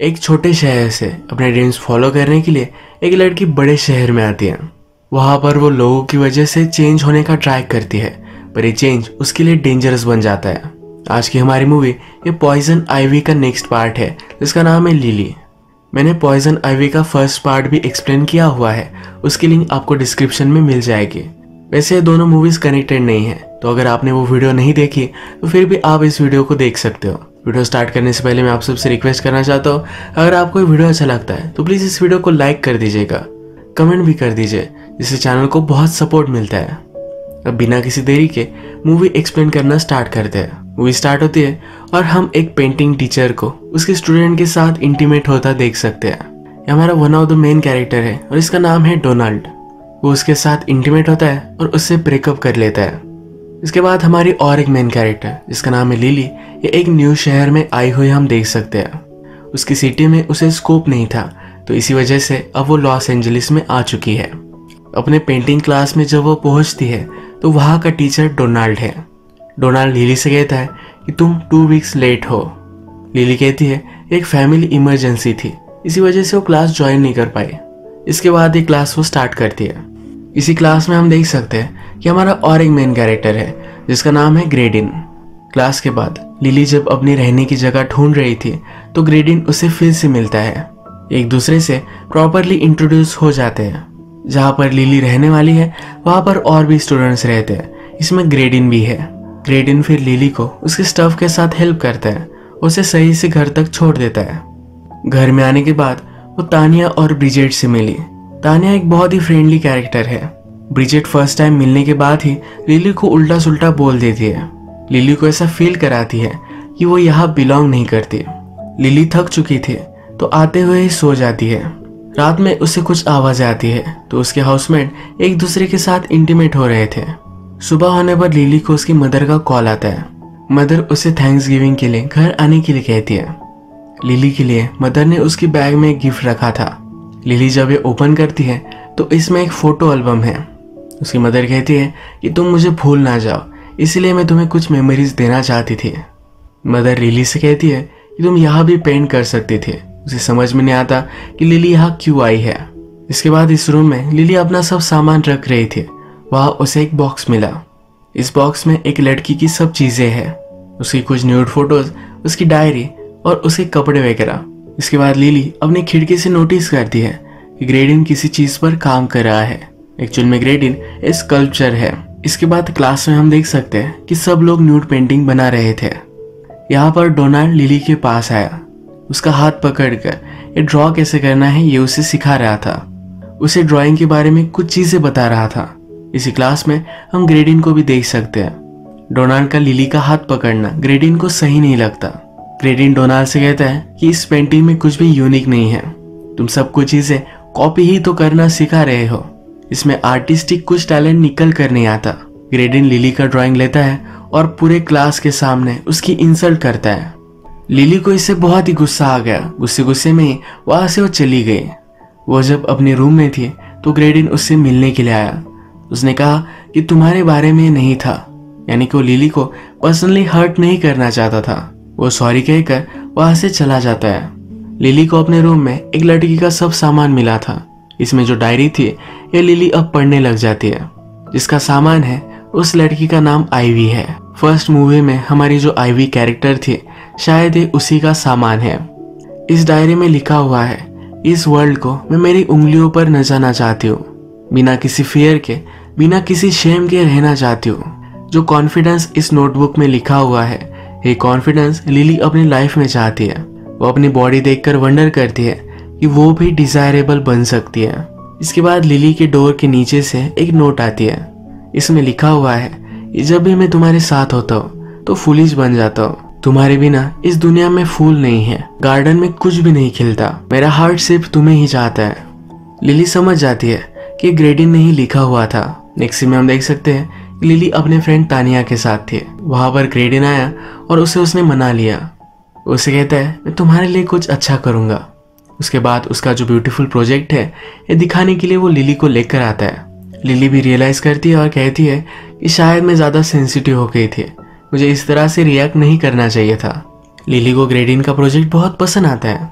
एक छोटे शहर से अपने ड्रीम्स फॉलो करने के लिए एक लड़की बड़े शहर में आती है। वहां पर वो लोगों की वजह से चेंज होने का ट्राई करती है, पर ये चेंज उसके लिए डेंजरस बन जाता है। आज की हमारी मूवी ये पॉइजन आइवी का नेक्स्ट पार्ट है, जिसका नाम है लिली। मैंने पॉइजन आइवी का फर्स्ट पार्ट भी एक्सप्लेन किया हुआ है, उसकी लिंक आपको डिस्क्रिप्शन में मिल जाएगी। वैसे ये दोनों मूवीज कनेक्टेड नहीं है, तो अगर आपने वो वीडियो नहीं देखी तो फिर भी आप इस वीडियो को देख सकते हो। वीडियो स्टार्ट करने से पहले मैं आप सबसे रिक्वेस्ट करना चाहता हूँ, अगर आपको ये वीडियो अच्छा लगता है तो प्लीज इस वीडियो को लाइक कर दीजिएगा, कमेंट भी कर दीजिए, जिससे चैनल को बहुत सपोर्ट मिलता है। अब बिना किसी देरी के मूवी एक्सप्लेन करना स्टार्ट करते हैं। मूवी स्टार्ट होती है और हम एक पेंटिंग टीचर को उसके स्टूडेंट के साथ इंटीमेट होता देख सकते हैं। ये हमारा one of the main character है और इसका नाम है डोनाल्ड। वो उसके साथ इंटीमेट होता है और उससे ब्रेकअप कर लेता है। इसके बाद हमारी और एक मेन कैरेक्टर जिसका नाम है लिली, ये एक न्यू शहर में आई हुई हम देख सकते हैं। उसकी सिटी में उसे स्कोप नहीं था, तो इसी वजह से अब वो लॉस एंजलिस में आ चुकी है। अपने पेंटिंग क्लास में जब वो पहुंचती है तो वहाँ का टीचर डोनाल्ड है। डोनाल्ड लिली से कहता है कि तुम 2 वीक्स लेट हो। लिली कहती है एक फैमिली इमरजेंसी थी, इसी वजह से वो क्लास ज्वाइन नहीं कर पाई। इसके बाद ये क्लास वो स्टार्ट करती है। इसी क्लास में हम देख सकते हैं कि हमारा और एक मेन कैरेक्टर है जिसका नाम है ग्रेडिन। क्लास के बाद लिली जब अपनी रहने की जगह ढूंढ रही थी तो ग्रेडिन उसे फिर से मिलता है। एक दूसरे से प्रॉपरली इंट्रोड्यूस हो जाते हैं। जहाँ पर लिली रहने वाली है वहाँ पर और भी स्टूडेंट्स रहते हैं, इसमें ग्रेडिन भी है। ग्रेडिन फिर लिली को उसके स्टफ के साथ हेल्प करता है, उसे सही से घर तक छोड़ देता है। घर में आने के बाद वो तानिया और ब्रिजेट से मिली। तानिया एक बहुत ही फ्रेंडली कैरेक्टर है। ब्रिजेट फर्स्ट टाइम मिलने के बाद ही लिली को उल्टा सुल्टा बोल देती है। लिली को ऐसा फील कराती है कि वो यहाँ बिलोंग नहीं करती। लिली थक चुकी थी तो आते हुए ही सो जाती है। रात में उसे कुछ आवाज आती है तो उसके हाउसमेट एक दूसरे के साथ इंटीमेट हो रहे थे। सुबह होने पर लिली को उसकी मदर का कॉल आता है। मदर उसे थैंक्स गिविंग के लिए घर आने के लिए कहती है। लिली के लिए मदर ने उसकी बैग में एक गिफ्ट रखा था। लिली जब ये ओपन करती है तो इसमें एक फोटो एल्बम है। उसकी मदर कहती है कि तुम मुझे भूल ना जाओ, इसलिए मैं तुम्हें कुछ मेमोरीज देना चाहती थी। मदर लिली से कहती है कि तुम यहाँ भी पेंट कर सकती थी। उसे समझ में नहीं आता कि लिली यहाँ क्यों आई है। इसके बाद इस रूम में लिली अपना सब सामान रख रही थी। वहाँ उसे एक बॉक्स मिला। इस बॉक्स में एक लड़की की सब चीजें हैं, उसकी कुछ न्यूड फोटोज, उसकी डायरी और उसके कपड़े वगैरह। इसके बाद लिली अपनी खिड़की से नोटिस करती है कि ग्रेडिन किसी चीज पर काम कर रहा है। एक्चुअल में ग्रेडिन एक स्कल्पचर है। इसके बाद क्लास में हम देख सकते हैं कि सब लोग न्यूड पेंटिंग बना रहे थे। यहाँ पर डोनाल्ड लिली के पास आया। उसका हाथ पकड़कर ये ड्रॉ कैसे करना है ये उसे सिखा रहा था। उसे ड्राइंग के बारे में कुछ चीजें बता रहा था। इसी क्लास में हम ग्रेडिन को भी देख सकते हैं। डोनाल्ड का लिली का हाथ पकड़ना ग्रेडिन को सही नहीं लगता। ग्रेडिन डोनाल्ड से कहता है कि इस पेंटिंग में कुछ भी यूनिक नहीं है, तुम सब कुछ चीजें कॉपी ही तो करना सिखा रहे हो, इसमें आर्टिस्टिक कुछ टैलेंट निकल कर नहीं आता। ग्रेडिन लिली का ड्राइंग लेता है और पूरे क्लास के सामने उसकी इंसल्ट करता है। लिली को इससे बहुत ही गुस्सा आ गया। गुस्से में ही वहां से वो चली गई। वो जब अपने रूम में थी तो ग्रेडिन उससे मिलने के लिए आया। उसने कहा कि तुम्हारे बारे में नहीं था, यानी कि वो लिली को पर्सनली हर्ट नहीं करना चाहता था। वो सॉरी कहकर वहां से चला जाता है। लिली को अपने रूम में एक लड़की का सब सामान मिला था। इसमें जो डायरी थी ये लिली अब पढ़ने लग जाती है। जिसका सामान है उस लड़की का नाम आइवी है। फर्स्ट मूवी में हमारी जो आइवी कैरेक्टर थी शायद ये उसी का सामान है। इस डायरी में लिखा हुआ है, इस वर्ल्ड को मैं मेरी उंगलियों पर न जाना चाहती हूँ, बिना किसी फियर के, बिना किसी शेम के रहना चाहती हूँ। जो कॉन्फिडेंस इस नोटबुक में लिखा हुआ है, ये कॉन्फिडेंस लिली अपनी लाइफ में चाहती है। वो अपनी बॉडी देखकर वंडर करती है कि वो भी डिजायरेबल बन सकती है। इसके बाद लिली के डोर के नीचे से एक नोट आती है। इसमें लिखा हुआ है, जब भी मैं तुम्हारे साथ होता हूँ तो फूलिश बन जाता हूँ। तुम्हारे बिना इस दुनिया में फूल नहीं है, गार्डन में कुछ भी नहीं खिलता, मेरा हार्ट सिर्फ तुम्हें ही चाहता है। लिली समझ जाती है कि ग्रेडिन ने ही लिखा हुआ था। नेक्स्ट में हम देख सकते हैं कि लिली अपने फ्रेंड तानिया के साथ थी। वहां पर ग्रेडिन आया और उसने मना लिया। उसे कहता है मैं तुम्हारे लिए कुछ अच्छा करूंगा। उसके बाद उसका जो ब्यूटीफुल प्रोजेक्ट है ये दिखाने के लिए वो लिली को लेकर आता है। लिली भी रियलाइज करती है और कहती है कि शायद मैं ज्यादा सेंसिटिव हो गई थी, मुझे इस तरह से रिएक्ट नहीं करना चाहिए था। लिली को ग्रेडिन का प्रोजेक्ट बहुत पसंद आता है।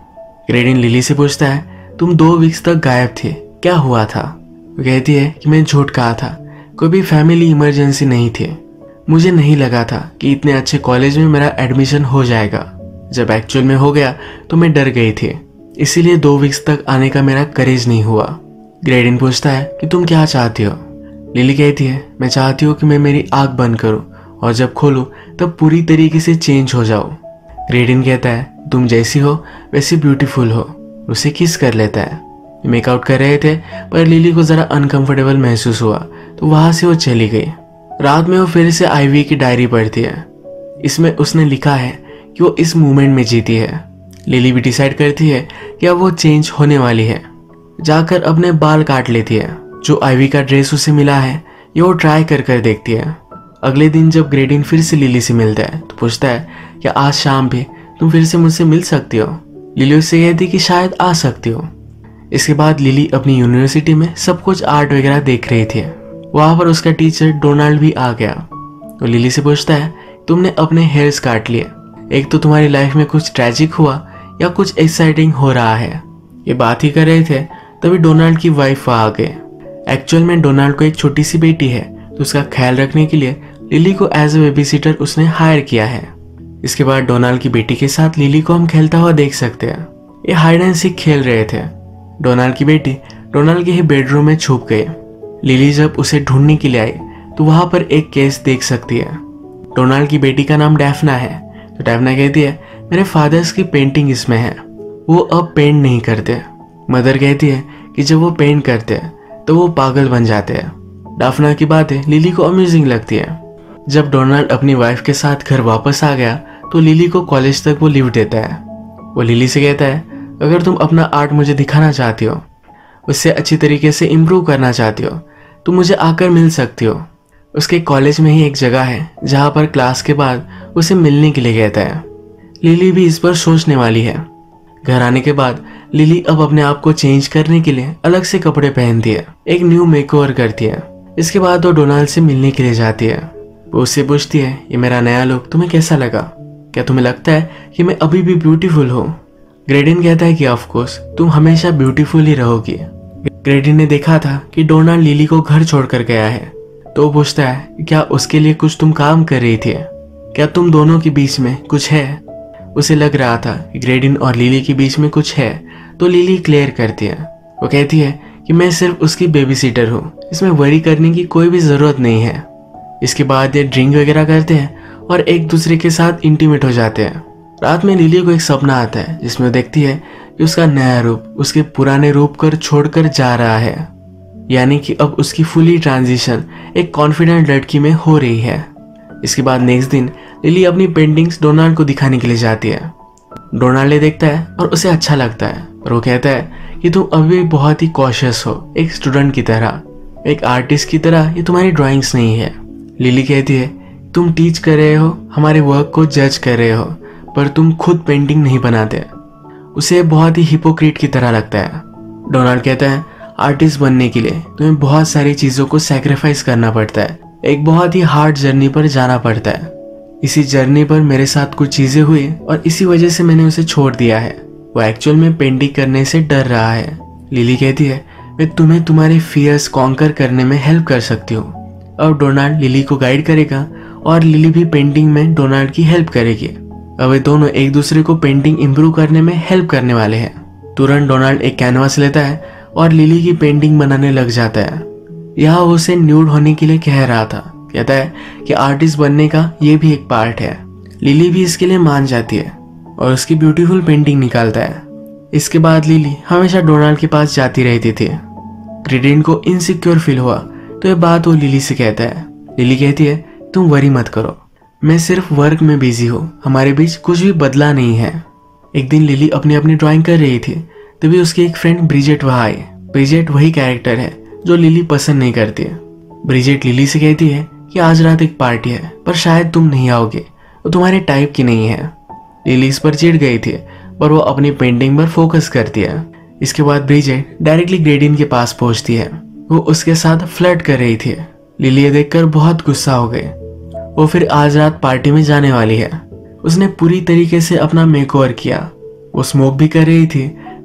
ग्रेडिन लिली से पूछता है, तुम 2 वीक्स तक गायब थे, क्या हुआ था? वो कहती है कि मैं झूठ कहा था, कोई भी फैमिली इमरजेंसी नहीं थी। मुझे नहीं लगा था कि इतने अच्छे कॉलेज में मेरा एडमिशन हो जाएगा। जब एक्चुअल में हो गया तो मैं डर गई थी, इसीलिए 2 वीक्स तक आने का मेरा करेज नहीं हुआ। ग्रेडिन पूछता है कि तुम क्या चाहती हो? लिली कहती है, मैं चाहती हूँ कि मैं मेरी आँख बंद करूँ और जब खोलूँ तब पूरी तरीके से चेंज हो जाऊँ। ग्रेडिन कहता है, तुम जैसी हो वैसी ब्यूटीफुल हो। उसे किस कर लेता है। मेकआउट कर रहे थे पर लिली को ज़रा अनकंफर्टेबल महसूस हुआ तो वहाँ से वो चली गई। रात में वो फिर से आईवी की डायरी पढ़ती है। इसमें उसने लिखा है कि वो इस मोमेंट में जीती है। लिली भी डिसाइड करती है कि अब वो चेंज होने वाली है। जाकर अपने बाल काट लेती है। जो आईवी का ड्रेस उसे मिला है ये वो ट्राई कर देखती है। अगले दिन जब ग्रेडिन फिर से लिली से मिलता है तो पूछता है कि आज शाम भी तुम फिर से मुझसे मिल सकती हो? लिली उससे कहती कि शायद आ सकती हो। इसके बाद लिली अपनी यूनिवर्सिटी में सब कुछ आर्ट वगैरह देख रही थी। वहाँ पर उसका टीचर डोनाल्ड भी आ गया। तो लिली से पूछता है, तुमने अपने हेयर्स काट लिए, एक तो तुम्हारी लाइफ में कुछ ट्रैजिक हुआ या कुछ एक्साइटिंग हो रहा है? ये बात ही कर रहे थे तभी डोनाल्ड की वाइफ आ गए। एक्चुअल में डोनाल्ड को एक छोटी सी बेटी है तो उसका ख्याल रखने के लिए लिली को एज ए बेबी सिटर उसने हायर किया है। इसके बाद डोनाल्ड की बेटी के साथ लिली को हम खेलता हुआ देख सकते हैं। ये हाइड एंड सीक खेल रहे थे। डोनाल्ड की बेटी डोनाल्ड के ही बेडरूम में छुप गई। लिली जब उसे ढूंढने के लिए आई तो वहां पर एक केस देख सकती है। डोनाल्ड की बेटी का नाम डैफना है। तो डैफना कहती है, मेरे फादर्स की पेंटिंग इसमें है, वो अब पेंट नहीं करते। मदर कहती है कि जब वो पेंट करते हैं तो वो पागल बन जाते हैं। डैफना की बातें लिली को अम्यूजिंग लगती है। जब डोनाल्ड अपनी वाइफ के साथ घर वापस आ गया तो लिली को कॉलेज तक वो लिफ्ट देता है। वो लिली से कहता है, अगर तुम अपना आर्ट मुझे दिखाना चाहती हो, उससे अच्छी तरीके से इम्प्रूव करना चाहती हो तो मुझे आकर मिल सकती हो। उसके कॉलेज में ही एक जगह है जहाँ पर क्लास के बाद उसे मिलने के लिए कहता है। लिली भी इस पर सोचने वाली है। घर आने के बाद लिली अब अपने आप को चेंज करने के लिए अलग से कपड़े पहनती है, एक न्यू मेकओवर करती है। इसके बाद वो डोनाल्ड से मिलने के लिए जाती है। वो उससे पूछती है, ये मेरा नया लुक तुम्हें कैसा लगा? क्या तुम्हें लगता है कि मैं अभी भी ब्यूटीफुल हूँ? ग्रेडिन कहता है कि ऑफ कोर्स तुम हमेशा ब्यूटीफुल ही रहोगी। ग्रेडिन ने देखा था कि डोनाल्ड लिली को घर छोड़कर गया है तो वो पूछता है, क्या उसके लिए कुछ तुम काम कर रही थी? क्या तुम दोनों के बीच में कुछ है? उसे लग रहा था कि ग्रेडिन और लिली के बीच में कुछ है तो लिली क्लियर करती है। वो कहती है कि मैं सिर्फ उसकी बेबी सीटर हूँ, इसमें वरी करने की कोई भी ज़रूरत नहीं है। इसके बाद ये ड्रिंक वगैरह करते हैं और एक दूसरे के साथ इंटीमेट हो जाते हैं। रात में लिली को एक सपना आता है जिसमें वो देखती है कि उसका नया रूप उसके पुराने रूप को छोड़कर जा रहा है, यानी कि अब उसकी फुली ट्रांजिशन एक कॉन्फिडेंट लड़की में हो रही है। इसके बाद नेक्स्ट दिन लिली अपनी पेंटिंग्स डोनाल्ड को दिखाने के लिए जाती है। डोनाल्ड ये देखता है और उसे अच्छा लगता है और वो कहता है कि तुम अभी बहुत ही कॉशियस हो, एक स्टूडेंट की तरह, एक आर्टिस्ट की तरह। ये तुम्हारी ड्राइंग्स नहीं है। लिली कहती है, तुम टीच कर रहे हो, हमारे वर्क को जज कर रहे हो, पर तुम खुद पेंटिंग नहीं बनाते। उसे बहुत ही हिपोक्रीट की तरह लगता है। डोनाल्ड कहता है, आर्टिस्ट बनने के लिए तुम्हें बहुत सारी चीज़ों को सैक्रिफाइस करना पड़ता है, एक बहुत ही हार्ड जर्नी पर जाना पड़ता है। इसी जर्नी पर मेरे साथ कुछ चीज़ें हुई और इसी वजह से मैंने उसे छोड़ दिया है। वो एक्चुअल में पेंटिंग करने से डर रहा है। लिली कहती है, मैं तुम्हें तुम्हारे फियर्स कॉन्कर करने में हेल्प कर सकती हूँ। अब डोनाल्ड लिली को गाइड करेगा और लिली भी पेंटिंग में डोनाल्ड की हेल्प करेगी। अब वे दोनों एक दूसरे को पेंटिंग इम्प्रूव करने में हेल्प करने वाले हैं। तुरंत डोनाल्ड एक कैनवास लेता है और लिली की पेंटिंग बनाने लग जाता है। यहाँ वो उसे न्यूड होने के लिए कह रहा था। कहता है कि आर्टिस्ट बनने का ये भी एक पार्ट है। लिली भी इसके लिए मान जाती है और उसकी ब्यूटीफुल पेंटिंग निकालता है। इसके बाद लिली हमेशा डोनाल्ड के पास जाती रहती थी। ग्रेडिन को इनसिक्योर फील हुआ तो ये बात वो लिली से कहता है। लिली कहती है, तुम वरी मत करो, मैं सिर्फ वर्क में बिजी हूँ, हमारे बीच कुछ भी बदला नहीं है। एक दिन लिली अपनी अपनी ड्राइंग कर रही थी तभी उसकी एक फ्रेंड ब्रिजेट वहाँ आई। ब्रिजेट वही कैरेक्टर है जो लिली पसंद नहीं करती है। ब्रिजेट लिली से कहती है कि आज रात एक पार्टी है पर शायद तुम नहीं आओगे, वो तुम्हारे टाइप की नहीं है। लिली इस पर चिढ़ गई थी पर वो अपनी पेंटिंग पर फोकस करती है। इसके बाद ब्रिजेट डायरेक्टली ग्रेडिन के पास पहुंचती है। वो उसके साथ फ्लर्ट कर रही थी। लिली ये देखकर बहुत गुस्सा हो गई। वो फिर आज रात पार्टी में जाने वाली है। उसने पूरी तरीके से अपना मेकओवर किया। वो स्मोक भी कर रही थी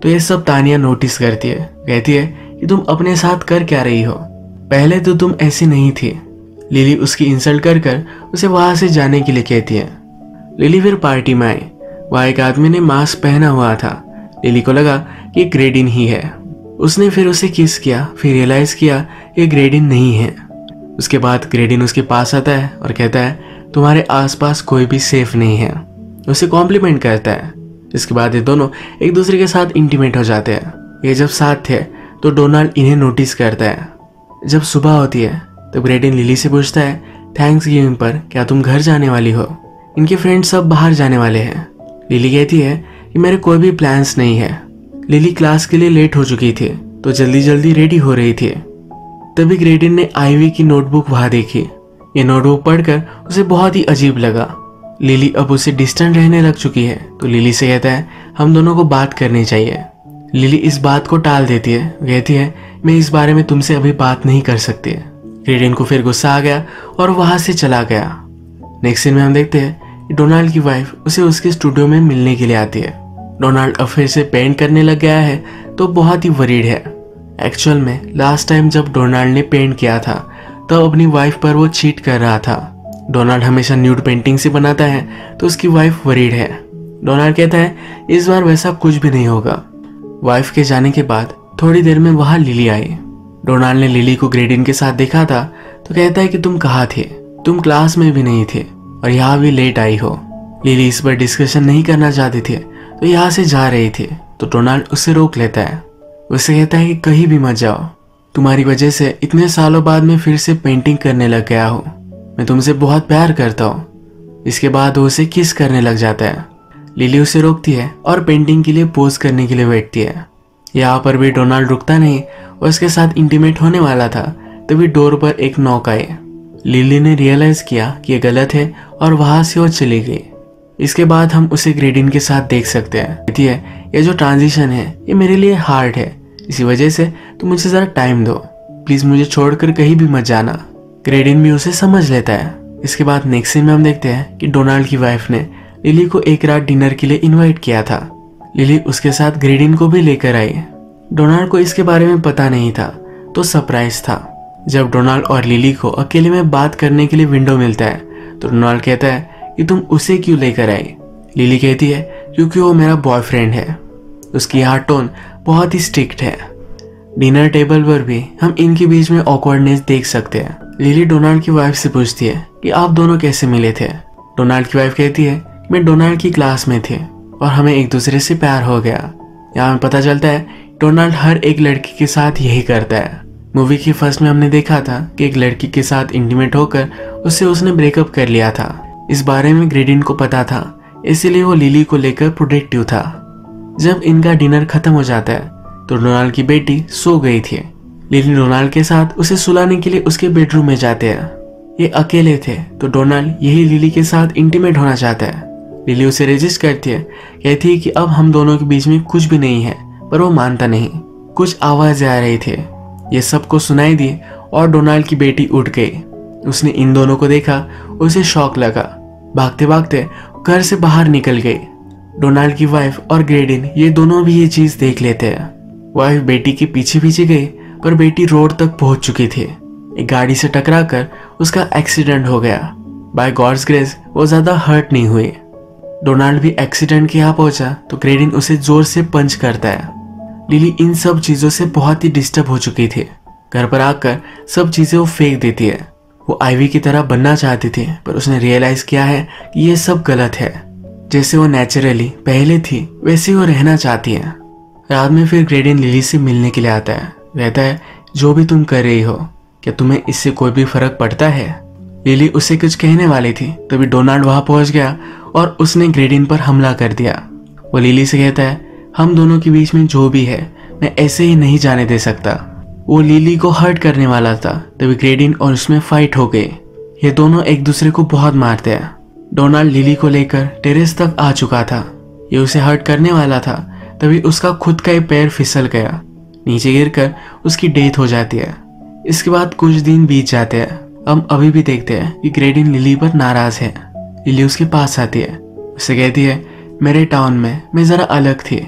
तो ये सब तानिया नोटिस करती है। कहती है कि तुम अपने साथ कर क्या रही हो, पहले तो तुम ऐसी नहीं थी। लिली उसकी इंसल्ट कर उसे वहां से जाने के लिए कहती है। लिली फिर पार्टी में आई। वहां एक आदमी ने मास्क पहना हुआ था। लिली को लगा कि ग्रेडिन ही है। उसने फिर उसे किस किया, फिर रियलाइज किया ये ग्रेडिन नहीं है। उसके बाद ग्रेडिन उसके पास आता है और कहता है तुम्हारे आसपास कोई भी सेफ नहीं है। उसे कॉम्प्लीमेंट करता है। इसके बाद ये दोनों एक दूसरे के साथ इंटीमेट हो जाते हैं। ये जब साथ थे तो डोनाल्ड इन्हें नोटिस करता है। जब सुबह होती है तो ग्रेडिन लिली से पूछता है थैंक्स गिविंग पर क्या तुम घर जाने वाली हो? इनके फ्रेंड्स सब बाहर जाने वाले हैं। लिली कहती है कि मेरे कोई भी प्लान्स नहीं है। लिली क्लास के लिए लेट हो चुकी थी तो जल्दी जल्दी रेडी हो रही थी। तभी ग्रेडिन ने आईवी की नोटबुक वहां देखी। ये नोटबुक पढ़कर उसे बहुत ही अजीब लगा। लिली अब उसे डिस्टेंट रहने लग चुकी है तो लिली से कहता है हम दोनों को बात करनी चाहिए। लिली इस बात को टाल देती है। कहती है मैं इस बारे में तुमसे अभी बात नहीं कर सकती। ग्रेडिन को फिर गुस्सा आ गया और वहां से चला गया। नेक्स्ट सीन में हम देखते हैं कि डोनाल्ड की वाइफ उसे उसके स्टूडियो में मिलने के लिए आती है। डोनाल्ड अब फिर से पेंट करने लग गया है तो बहुत ही वरीड है। एक्चुअल में लास्ट टाइम जब डोनाल्ड ने पेंट किया था तब अपनी वाइफ पर वो चीट कर रहा था। डोनाल्ड हमेशा न्यूड पेंटिंग से बनाता है तो उसकी वाइफ वरीड है। डोनाल्ड कहता है इस बार वैसा कुछ भी नहीं होगा। वाइफ के जाने के बाद थोड़ी देर में वहां लिली आई। डोनाल्ड ने लिली को ग्रेडिन के साथ देखा था तो कहता है कि तुम कहाँ थे, तुम क्लास में भी नहीं थे और यहाँ भी लेट आई हो। लिली इस पर डिस्कशन नहीं करना चाहती थी तो यहाँ से जा रही थी तो डोनाल्ड उसे रोक लेता है। उसे कहता है कि कहीं भी मत जाओ, तुम्हारी वजह से इतने सालों बाद मैं फिर से पेंटिंग करने लग गया हूँ। मैं तुमसे बहुत प्यार करता हूँ। इसके बाद वो उसे किस करने लग जाता है। लिली उसे रोकती है और पेंटिंग के लिए पोज करने के लिए बैठती है। यहाँ पर भी डोनाल्ड रुकता नहीं और उसके साथ इंटीमेट होने वाला था तभी डोर पर एक नॉक आई। लिली ने रियलाइज किया कि ये गलत है और वहां से वो चली गई। इसके बाद हम उसे ग्रेडिन के साथ देख सकते हैं। कहती है ये जो ट्रांजिशन है ये मेरे लिए हार्ड है, इसी वजह से तुम मुझे जरा टाइम दो, प्लीज मुझे छोड़कर कहीं भी मत जाना। ग्रेडिन भी उसे समझ लेता है। इसके बाद नेक्स्ट सीन में हम देखते हैं कि डोनाल्ड की वाइफ ने लिली को एक रात डिनर के लिए इनवाइट किया था। लिली उसके साथ ग्रेडिन को भी लेकर आई। डोनाल्ड को इसके बारे में पता नहीं था तो सरप्राइज था। जब डोनाल्ड और लिली को अकेले में बात करने के लिए विंडो मिलता है तो डोनाल्ड कहता है कि तुम उसे क्यों लेकर आई। लिली कहती है क्योंकि वो मेरा बॉयफ्रेंड है। उसकी यहाँ टोन बहुत ही स्ट्रिक्ट है। डिनर टेबल पर भी हम इनके बीच में ऑकवर्डनेस देख सकते हैं। लिली डोनाल्ड की वाइफ से पूछती है कि आप दोनों कैसे मिले थे। डोनाल्ड की वाइफ कहती है मैं डोनाल्ड की क्लास में थी और हमें एक दूसरे से प्यार हो गया। यहाँ हमें पता चलता है डोनाल्ड हर एक लड़की के साथ यही करता है। मूवी की फर्स्ट में हमने देखा था कि एक लड़की के साथ इंटीमेट होकर उससे उसने ब्रेकअप कर लिया था। इस बारे में ग्रेडिन को पता था, इसीलिए वो लिली को लेकर प्रोटेक्टिव था। जब इनका डिनर खत्म हो जाता है तो डोनाल्ड की बेटी सो गई थी। लिली डोनाल्ड के साथ उसे सुलाने के लिए उसके बेडरूम में जाते हैं। ये अकेले थे तो डोनाल्ड यही लिली के साथ इंटीमेट होना चाहता है। लिली उसे रेजिस्ट करती है, कहती है कि अब हम दोनों के बीच में कुछ भी नहीं है, पर वो मानता नहीं। कुछ आवाजें आ रही थी, ये सबको सुनाई दी और डोनाल्ड की बेटी उठ गई। उसने इन दोनों को देखा, उसे शॉक लगा। भागते भागते घर से बाहर निकल गई। डोनाल्ड की वाइफ और ग्रेडिन ये दोनों भी ये चीज देख लेते हैं। वाइफ बेटी के पीछे पीछे गई पर बेटी रोड तक पहुंच चुकी थी। एक गाड़ी से टकराकर उसका एक्सीडेंट हो गया। बाय गॉड्स ग्रेस वो ज्यादा हर्ट नहीं हुई। डोनाल्ड भी एक्सीडेंट के यहाँ पहुंचा तो ग्रेडिन उसे जोर से पंच करता है। लिली इन सब चीजों से बहुत ही डिस्टर्ब हो चुकी थी। घर पर आकर सब चीजें वो फेंक देती है। वो आईवी की तरह बनना चाहती थी पर उसने रियलाइज किया है कि ये सब गलत है। जैसे वो नेचुरली पहले थी वैसे वो रहना चाहती है। रात में फिर ग्रेडिन लिली से मिलने के लिए आता है। कहता है जो भी तुम कर रही हो क्या तुम्हें इससे कोई भी फर्क पड़ता है। लिली उससे कुछ कहने वाली थी तभी डोनाल्ड वहां पहुंच गया और उसने ग्रेडिन पर हमला कर दिया। वो लिली से कहता है हम दोनों के बीच में जो भी है मैं ऐसे ही नहीं जाने दे सकता। वो लिली को हर्ट करने वाला था तभी ग्रेडिन और उसमें फाइट हो गई। ये दोनों एक दूसरे को बहुत मारते हैं। डोनाल्ड लिली को लेकर टेरेस तक आ चुका था। ये उसे हर्ट करने वाला था तभी उसका खुद का ही पैर फिसल गया। नीचे गिरकर उसकी डेथ हो जाती है। इसके बाद कुछ दिन बीत जाते हैं। हम अभी भी देखते हैं कि ग्रेडिन लिली पर नाराज है। लिली उसके पास आती है, उससे कहती है मेरे टाउन में मैं जरा अलग थी,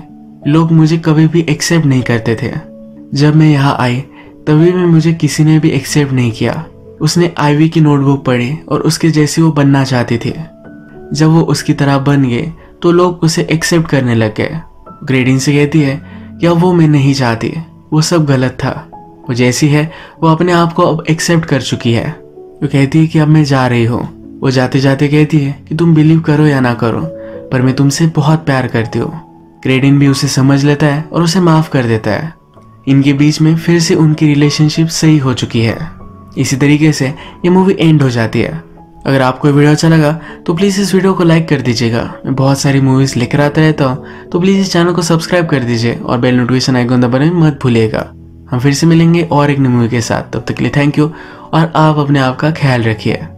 लोग मुझे कभी भी एक्सेप्ट नहीं करते थे। जब मैं यहाँ आई तभी भी मुझे किसी ने भी एक्सेप्ट नहीं किया। उसने आईवी की नोटबुक पढ़ी और उसके जैसी वो बनना चाहती थी। जब वो उसकी तरह बन गए तो लोग उसे एक्सेप्ट करने लग गए। ग्रेडिन से कहती है कि अब वो मैं नहीं चाहती, वो सब गलत था। वो जैसी है वो अपने आप को अब एक्सेप्ट कर चुकी है। वो कहती है कि अब मैं जा रही हूँ। वो जाते जाते कहती है कि तुम बिलीव करो या ना करो, पर मैं तुमसे बहुत प्यार करती हूँ। ग्रेडिन भी उसे समझ लेता है और उसे माफ कर देता है। इनके बीच में फिर से उनकी रिलेशनशिप सही हो चुकी है। इसी तरीके से ये मूवी एंड हो जाती है। अगर आपको वीडियो अच्छा लगा तो प्लीज़ इस वीडियो को लाइक कर दीजिएगा। मैं बहुत सारी मूवीज़ लेकर आता रहता हूँ, तो प्लीज़ इस चैनल को सब्सक्राइब कर दीजिए और बेल नोटिफिकेशन आइकन दबाना मत भूलिएगा। हम फिर से मिलेंगे और एक नई मूवी के साथ। तब तक के लिए थैंक यू और आप अपने आप का ख्याल रखिए।